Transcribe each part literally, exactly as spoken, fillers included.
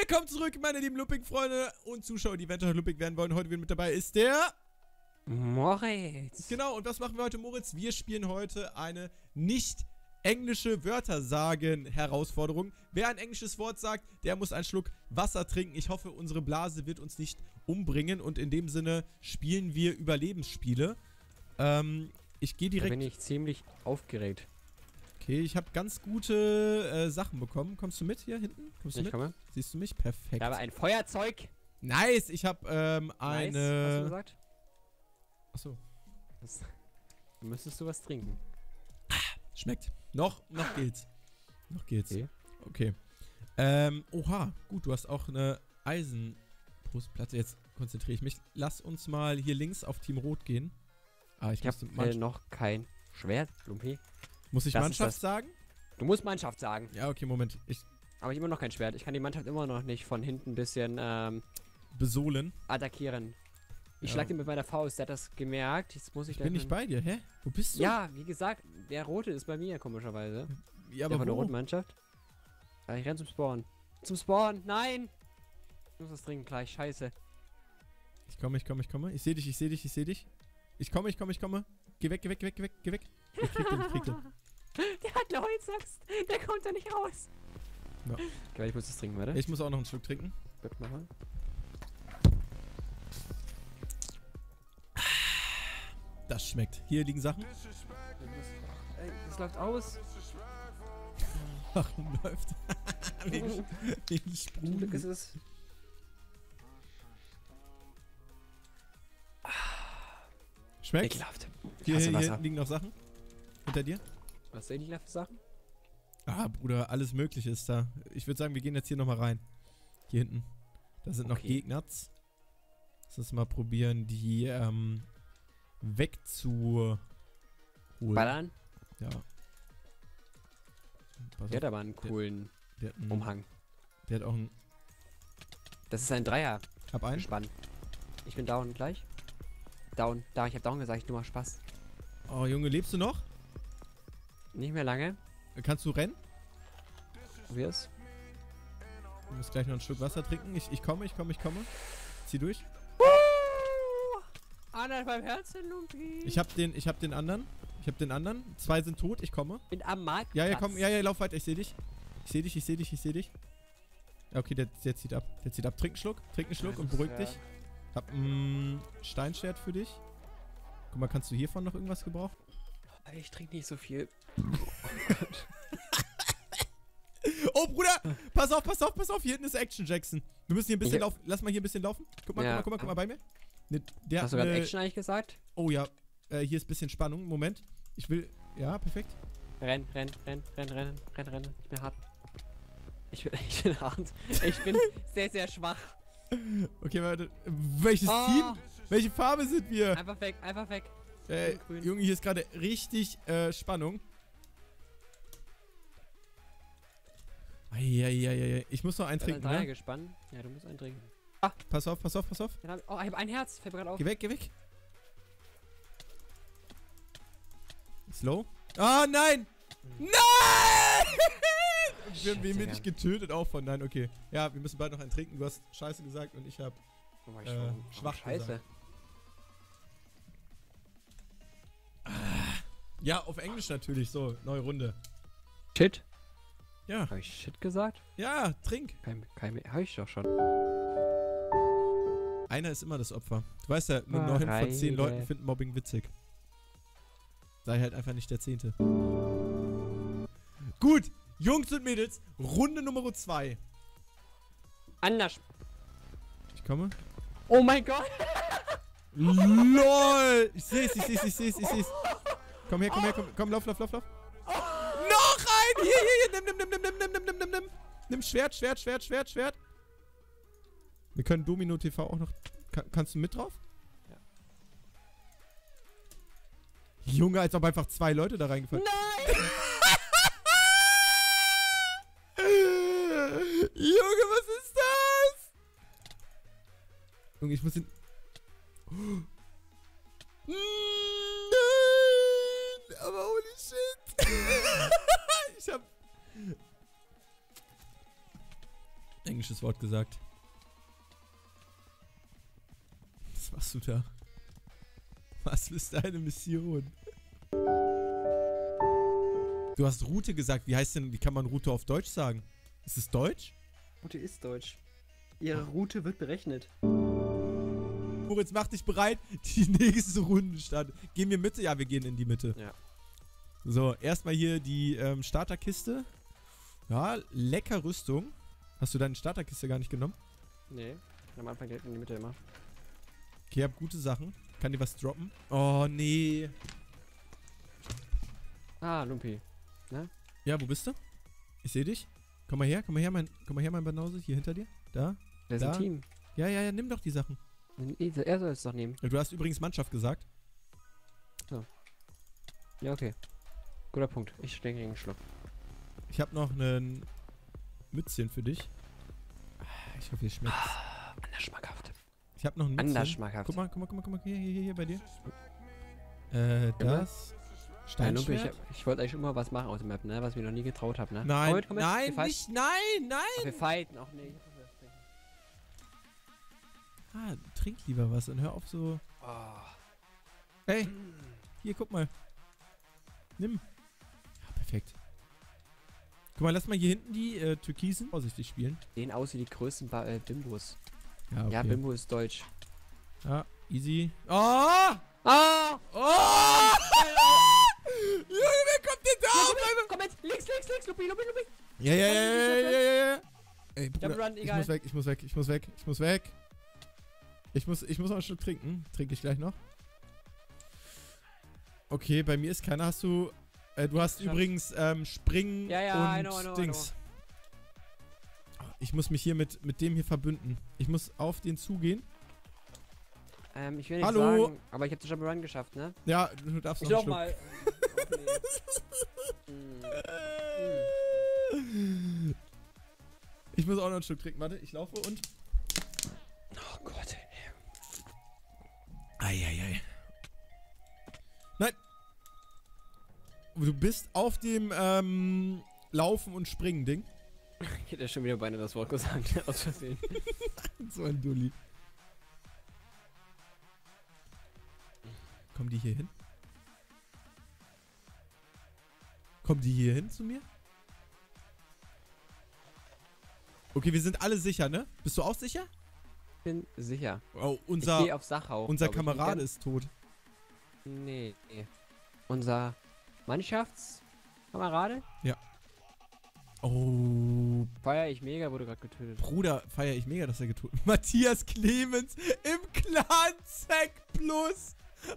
Willkommen zurück, meine lieben Looping-Freunde und Zuschauer, die eventuell Looping werden wollen. Heute wieder mit dabei ist der... Moritz. Genau, und was machen wir heute, Moritz? Wir spielen heute eine nicht englische Wörter-sagen-Herausforderung. Wer ein englisches Wort sagt, der muss einen Schluck Wasser trinken. Ich hoffe, unsere Blase wird uns nicht umbringen und in dem Sinne spielen wir Überlebensspiele. Ähm, ich gehe direkt... Da bin ich ziemlich aufgeregt. Okay, ich habe ganz gute äh, Sachen bekommen. Kommst du mit hier hinten? Kommst du Ich mit? komme. Siehst du mich? Perfekt. Ich habe ein Feuerzeug. Nice, ich habe ähm, eine... Nice, hast du gesagt? Achso. Das, dann müsstest du was trinken. Schmeckt. Noch, noch geht's. Noch geht's. Okay. Okay. Ähm, oha. Gut, du hast auch eine Eisenbrustplatte. Jetzt konzentriere ich mich. Lass uns mal hier links auf Team Rot gehen. Ah, ich, Ich habe äh, noch kein Schwert, Lumpi. Muss ich das Mannschaft sagen? Du musst Mannschaft sagen. Ja, okay, Moment. Ich Aber ich immer noch kein Schwert. Ich kann die Mannschaft immer noch nicht von hinten ein bisschen ähm, besohlen. attackieren. Ich Ja. schlag den mit meiner Faust. Der hat das gemerkt. Jetzt muss ich Ich bin nicht bei dir. Hä? Wo bist du? Ja, wie gesagt, der Rote ist bei mir, komischerweise. Ja, Der aber von der wo? roten Mannschaft. Ja, ich renn zum Spawn. Zum Spawn! Nein! Ich muss das trinken gleich. Scheiße. Ich komme, ich komme, ich komme. Ich sehe dich, ich sehe dich, ich sehe dich. Ich komme, ich komme, ich komme. Geh weg, geh weg, geh weg, geh weg, geh weg. Ich krieg den, ich krieg den. Der hat eine Holzaxt. Der kommt da nicht raus. Ja. Okay, ich muss das trinken, warte. Ich muss auch noch einen Schluck trinken. Gut machen. Das schmeckt. Hier liegen Sachen. Ey, das läuft aus. Warum läuft? wegen, wegen Zum Glück ist Sprudel. es. Schmeckt? Ekelhaft. Ich Hier, hasse hier, hier Wasser. liegen noch Sachen. Hinter dir? Was sind die da für Sachen? Ah, Bruder, alles Mögliche ist da. Ich würde sagen, wir gehen jetzt hier nochmal rein. Hier hinten. Da sind noch Okay. Gegner. Lass uns mal probieren, die ähm, wegzuholen. Ballern? Ja. Pass Der auf, hat aber einen coolen der, hat einen, Umhang. der hat auch einen... Das ist ein Dreier. Hab einen. Gespannt. Ich bin down gleich. Down. Da, ich hab down gesagt, ich nur mal Spaß. Oh, Junge, lebst du noch? Nicht mehr lange. Kannst du rennen? Probier's. Du musst gleich noch ein Stück Wasser trinken. Ich, ich komme, ich komme, ich komme. Zieh durch. Anderthalb Herzen, Lumpi. Ich hab den, ich hab den anderen. Ich hab den anderen. Zwei sind tot, ich komme. bin am Markt. Ja, ja, komm, ja, ja, lauf weiter, ich seh dich. Ich seh dich, ich seh dich, ich seh dich. Ja, okay, der, der zieht ab. Der zieht ab. Trink einen Schluck, trink einen Schluck Ja, und das beruhig ist, dich. Hab ein Steinschwert für dich. Guck mal, kannst du hiervon noch irgendwas gebrauchen? Ich trinke nicht so viel. Oh, Bruder! Pass auf, pass auf, pass auf. Hier hinten ist Action Jackson. Wir müssen hier ein bisschen Ja. laufen. Lass mal hier ein bisschen laufen. Guck mal, Ja. guck mal, guck mal, guck mal bei mir. Ne, der Hast du hat gerade eine- Action eigentlich gesagt? Oh ja, äh, hier ist ein bisschen Spannung. Moment. Ich will... Ja, perfekt. Renn, renn, renn, renn, renn, renn, renn. Ich bin hart. Ich bin, ich bin hart. Ich bin sehr, sehr schwach. Okay, warte. Welches Oh. Team? Welche Farbe sind wir? Einfach weg, einfach weg. Äh, grün. Junge, hier ist gerade richtig äh, Spannung. Eieieiei. Ich muss noch einen Ich bin trinken, Dreier ne? gespannt. Ja, du musst einen trinken. Pass auf, pass auf, pass auf. Den hab ich, oh, ich habe ein Herz. Fällt mir gerade auf. Geh weg, geh weg. Slow. Ah, nein! Nein! Wir haben wen Digga. mich getötet auch von. Nein, okay. Ja, wir müssen bald noch einen trinken. Du hast Scheiße gesagt und ich hab... Oh, ich äh, schon- oh, schwach Scheiße. gesagt. Ja, auf Englisch natürlich. So, neue Runde. Shit. Ja. Habe ich Shit gesagt? Ja, trink. Kein, kein, hab ich doch schon. Einer ist immer das Opfer. Du weißt ja, nur Ah, neun von zehn Reine. Leuten finden Mobbing witzig. Sei halt einfach nicht der Zehnte. Gut, Jungs und Mädels, Runde Nummer zwei. Anders. Ich komme. Oh mein Gott. LOL! Ich seh's, ich seh's, ich seh's, ich seh's. Komm her, komm her, komm, komm, lauf, lauf, lauf, lauf. Noch ein! Hier, hier, hier, nimm, nimm, nimm, nimm, nimm, nimm, nimm, nimm, nimm, nimm. Nimm Schwert, Schwert, Schwert, Schwert, Schwert. Wir können Domino T V auch noch... Kann, kannst du mit drauf? Ja. Junge, als ob einfach zwei Leute da reingefallen... Nein! Junge, was ist das? Junge, ich muss den... Nein! Aber holy shit! Ich hab... Englisches Wort gesagt. Was machst du da? Was ist deine Mission? Du hast Route gesagt. Wie heißt denn, wie kann man Route auf Deutsch sagen? Ist es Deutsch? Route ist Deutsch. Ihre Route wird berechnet. Moritz, mach dich bereit. Die nächste Runde startet. Gehen wir Mitte? Ja, wir gehen in die Mitte. Ja. So, erstmal hier die ähm, Starterkiste. Ja, lecker Rüstung. Hast du deine Starterkiste gar nicht genommen? Nee, am Anfang direkt in die Mitte immer. Okay, hab gute Sachen. Kann dir was droppen? Oh, nee. Ah, Lumpi. Ja, wo bist du? Ich sehe dich. Komm mal her, komm mal her, mein, komm mal her, mein Banause. Hier hinter dir. Da. Wir Da. sind Team. Ja, ja, ja, nimm doch die Sachen. Er soll es doch nehmen. Du hast übrigens Mannschaft gesagt. Ja, okay. Guter Punkt. Ich denke einen Schluck. Ich habe noch ein Mützchen für dich. Ich hoffe, ihr schmeckt's. Ah, anders schmackhaft. Ich habe noch ein Mützchen. Anders schmackhaft. Guck mal, guck mal, guck mal, guck mal. Hier, hier, hier, hier bei dir. Äh, das. Ja, Lumpi, ich, Steinschwert. ich wollte eigentlich immer was machen aus dem Map, ne? Was ich mir noch nie getraut habe, ne? Nein, Komm mit, komm mit. nein, Wir fighten. nicht, nein, nein. Ach, wir fighten. Ach nee. Ah, trink lieber was und hör auf so. Oh. Hey, hier, guck mal. Nimm. Ja, perfekt. Guck mal, lass mal hier hinten die äh, Türkisen vorsichtig spielen. Sehen aus wie die größten ba äh, Bimbos. Ja, okay. Ja, Bimbo ist deutsch. Ja, easy. Oh! Ah! Oh! Junge, wer kommt denn da auf einmal? Komm jetzt! Links, links, links! Lupi, Lupi, Lupi! Ja, ja, ja, ja, ja, ja, ja. Ey, Bruder, Jump Run, ich egal. muss weg, ich muss weg, ich muss weg, ich muss weg. Ich muss, ich muss noch ein Stück trinken. Trinke ich gleich noch. Okay, bei mir ist keiner. Hast du, äh, du hast Schaff. übrigens ähm, Springen Ja, ja, und I know, I know, I Dings. Ich muss mich hier mit, mit dem hier verbünden. Ich muss auf den zugehen. Ähm, ich will nicht Hallo? sagen, aber ich hab den Jump Run geschafft, ne? Ja, du darfst Ich noch noch einen Schluck. mal. mm. Ich muss auch noch ein Stück trinken. Warte, ich laufe und... Oh Gott. Eieiei. Nein. Du bist auf dem ähm, Laufen und Springen Ding. Ich hätte schon wieder beinahe das Wort gesagt, aus Versehen. So ein Dulli. Kommen die hier hin? Kommen die hier hin zu mir? Okay, wir sind alle sicher, ne? Bist du auch sicher? Bin sicher. Oh, Ich unser, gehe auf Sachau. unser glaub ich. Kamerad Ich ist tot. kenn- Nee, nee. Unser Mannschaftskamerade? Oh, Feier ich mega, wurde gerade getötet. Bruder, feiere ich mega, dass er getötet wird. Matthias Clemens im Clan Zack Plus.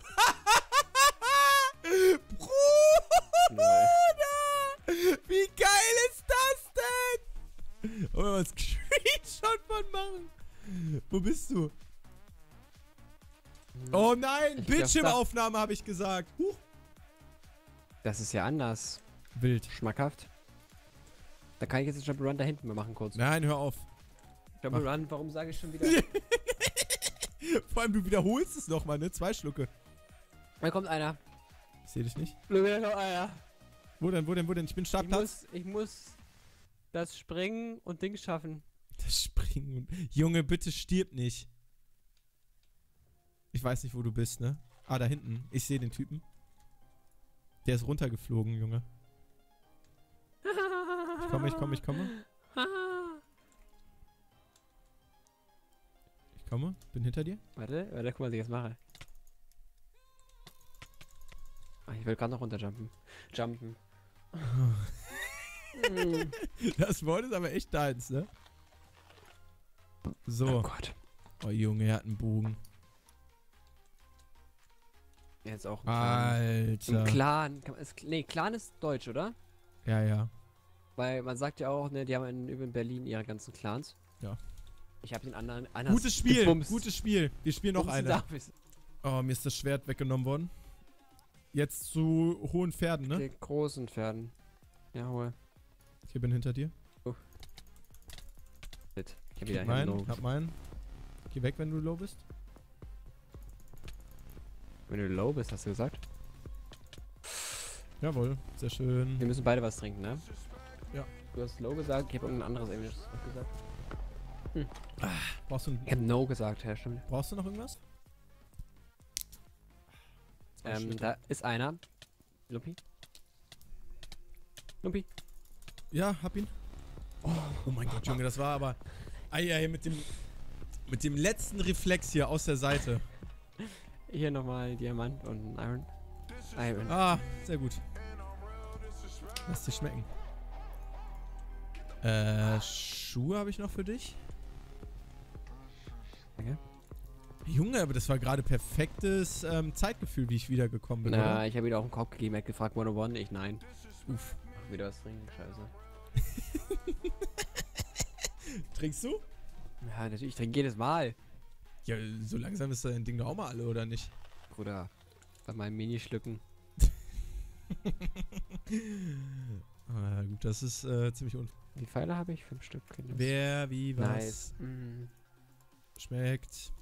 Bruder! Wie geil ist das denn? Wollen wir mal einen Screenshot von machen? Wo bist du? Hm. Oh nein, Ich Bildschirmaufnahme habe ich gesagt. Huch. Das ist ja anders. Wild. Schmackhaft. Da kann ich jetzt den Jump Run da hinten mal machen kurz. Nein, hör auf. Jump Run, warum sage ich schon wieder? Vor allem, du wiederholst es nochmal, ne? Zwei Schlucke. Da kommt einer. Ich sehe dich nicht. Da kommt einer. Wo denn, wo denn, wo denn? Ich bin Ich Startplatz. muss, ich muss das Springen und Dings schaffen. Das Springen. Junge, bitte stirb nicht. Ich weiß nicht, wo du bist, ne? Ah, da hinten. Ich sehe den Typen. Der ist runtergeflogen, Junge. Ich komme, ich komme, ich komme. Ich komme. Bin hinter dir. Warte, warte, guck mal, was ich jetzt mache. Ah, ich will gerade noch runterjumpen. Jumpen. Mm. Das Wort ist aber echt deins, ne? Oh So. Gott. Oh, Junge, er hat einen Bogen. Jetzt auch ein Clan. Im Alter. Clan. Kann man- ist- Nee, Clan ist deutsch, oder? Ja, ja. Weil man sagt ja auch, ne, die haben in, in Berlin ihre ganzen Clans. Ja. Ich habe den anderen anders Gutes Spiel. gebumst. Gutes Spiel. Wir spielen noch Bumsen eine. darf ich's. Oh, mir ist das Schwert weggenommen worden. Jetzt zu hohen Pferden, ne? Den großen Pferden. Jawohl. Ich bin hinter dir. Shit. Ich hab Ich wieder hab meinen, Hello. hab meinen. Geh weg, wenn du low bist. Wenn du low bist, hast du gesagt? Jawohl, sehr schön. Wir müssen beide was trinken, ne? Ja. Du hast low gesagt, ich habe irgendein anderes englisches Wort gesagt. Hm. Ah, brauchst du, Ich hab No gesagt, ja, stimmt. brauchst du noch irgendwas? Zwei Ähm, Schnitte. da ist einer. Lumpi. Lumpi. Ja, hab ihn. Oh, oh mein Gott, Junge, das war aber... Eieiei, mit dem... Mit dem letzten Reflex hier aus der Seite. Hier nochmal Diamant und Iron. Iron. Ah, sehr gut. Lass dir schmecken. Äh, Schuhe habe ich noch für dich. Danke. Junge, aber das war gerade perfektes ähm, Zeitgefühl, wie ich wiedergekommen bin, Na, oder? ich habe wieder auf den Kopf gegeben. Er hat gefragt, one oh one. Ich nein. Uff. Ach, wieder was trinken. Scheiße. Trinkst du? Ja, natürlich. Ich trinke jedes Mal. Ja, so langsam ist dein Ding doch auch mal alle, oder nicht? Bruder. Bei meinem Minischlücken. Ah, gut, das ist äh, ziemlich un... Wie Pfeile habe ich? Fünf Stück. Kinder. Wer, wie, was Nice. Mm. schmeckt.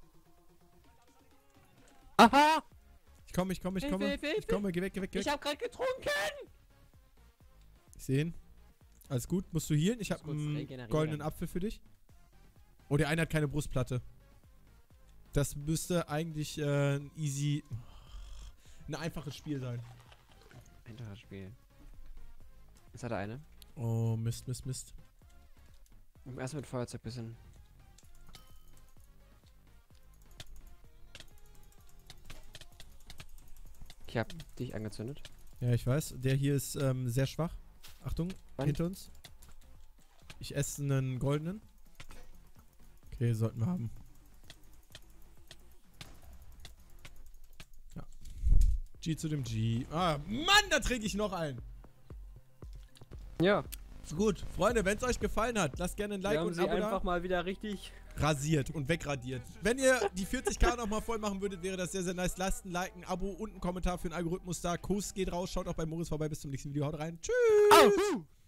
Aha! Ich komme, ich komme, ich Hilfe, komme. Hilfe, Ich Hilfe. komme, geh weg, geh weg, geh weg. Ich habe gerade getrunken! Ich sehe ihn. Alles gut, musst du healen? Ich habe kurz einen regenerieren. goldenen Apfel für dich. Oh, der eine hat keine Brustplatte. Das müsste eigentlich äh, ein easy... Ein einfaches Spiel sein. Einfaches Spiel. Jetzt hat er eine. Oh, Mist, Mist, Mist. Erst mit Feuerzeug bisschen. Ich hab dich angezündet. Ja, ich weiß. Der hier ist ähm, sehr schwach. Achtung, Wann? hinter uns. Ich esse einen goldenen. Okay, sollten wir haben. Ja. G zu dem G. Ah, Mann, da trinke ich noch einen. Ja. Gut, Freunde, wenn es euch gefallen hat, lasst gerne ein Like Wir haben und sie ein Abo einfach da. mal wieder richtig. Rasiert und wegradiert. Wenn ihr die vierzig K nochmal voll machen würdet, wäre das sehr, sehr nice. Lasst ein Like, ein Abo und einen Kommentar für den Algorithmus da. Kuss geht raus, schaut auch bei Moritz vorbei. Bis zum nächsten Video. Haut rein. Tschüss. Au!